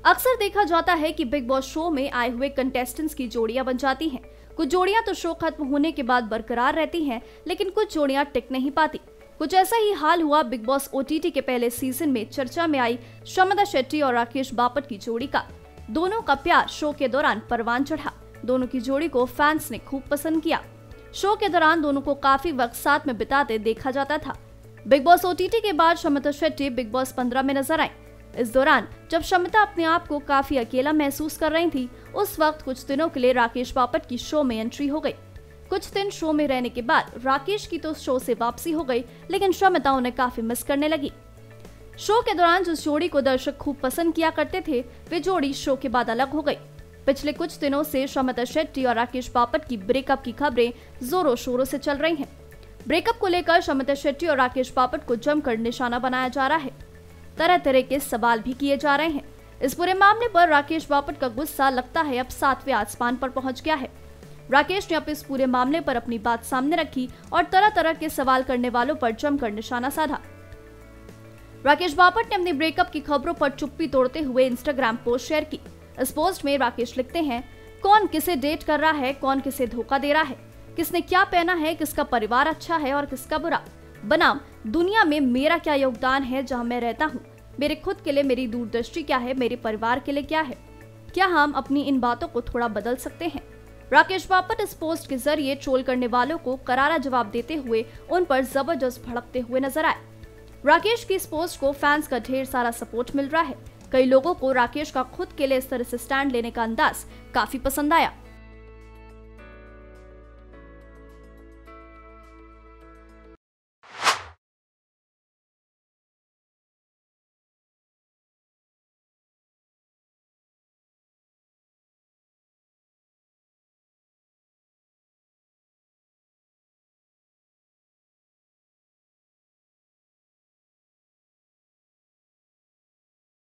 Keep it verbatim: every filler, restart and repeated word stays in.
अक्सर देखा जाता है कि बिग बॉस शो में आए हुए कंटेस्टेंट्स की जोड़ियां बन जाती हैं। कुछ जोड़ियां तो शो खत्म होने के बाद बरकरार रहती हैं, लेकिन कुछ जोड़ियां टिक नहीं पाती। कुछ ऐसा ही हाल हुआ बिग बॉस ओटीटी के पहले सीजन में चर्चा में आई शमिता शेट्टी और राकेश बापट की जोड़ी का। दोनों का प्यार शो के दौरान परवान चढ़ा। दोनों की जोड़ी को फैंस ने खूब पसंद किया। शो के दौरान दोनों को काफी वक्त साथ में बिताते देखा जाता था। बिग बॉस ओटीटी के बाद शमिता शेट्टी बिग बॉस पंद्रह में नजर आई। इस दौरान जब शमिता अपने आप को काफी अकेला महसूस कर रही थी, उस वक्त कुछ दिनों के लिए राकेश बापट की शो में एंट्री हो गई। कुछ दिन शो में रहने के बाद राकेश की तो शो से वापसी हो गई, लेकिन शमिता उन्हें काफी मिस करने लगी। शो के दौरान जिस जोड़ी को दर्शक खूब पसंद किया करते थे, वे जोड़ी शो के बाद अलग हो गई। पिछले कुछ दिनों से शमिता शेट्टी और राकेश बापट की ब्रेकअप की खबरें जोरों शोरों से चल रही हैं। ब्रेकअप को लेकर शमिता शेट्टी और राकेश बापट को जमकर निशाना बनाया जा रहा है। तरह तरह के सवाल भी किए जा रहे हैं। इस पूरे मामले पर राकेश बापट का गुस्सा लगता है अब सातवें आसमान पर पहुंच गया है। राकेश ने अब इस पूरे मामले पर अपनी बात सामने रखी और तरह तरह के सवाल करने वालों पर जमकर निशाना साधा। राकेश बापट ने अपनी ब्रेकअप की खबरों पर चुप्पी तोड़ते हुए इंस्टाग्राम पोस्ट शेयर की। इस पोस्ट में राकेश लिखते हैं, कौन किसे डेट कर रहा है, कौन किसे धोखा दे रहा है, किसने क्या पहना है, किसका परिवार अच्छा है और किसका बुरा, बनाम दुनिया में मेरा क्या योगदान है जहां मैं रहता हूं, मेरे खुद के लिए मेरी दूरदृष्टि क्या है, मेरे परिवार के लिए क्या है, क्या हम अपनी इन बातों को थोड़ा बदल सकते हैं। राकेश बापट इस पोस्ट के जरिए ट्रोल करने वालों को करारा जवाब देते हुए उन पर जबरदस्त भड़कते हुए नजर आए। राकेश की इस पोस्ट को फैंस का ढेर सारा सपोर्ट मिल रहा है। कई लोगों को राकेश का खुद के लिए इस तरह से स्टैंड लेने का अंदाज काफी पसंद आया।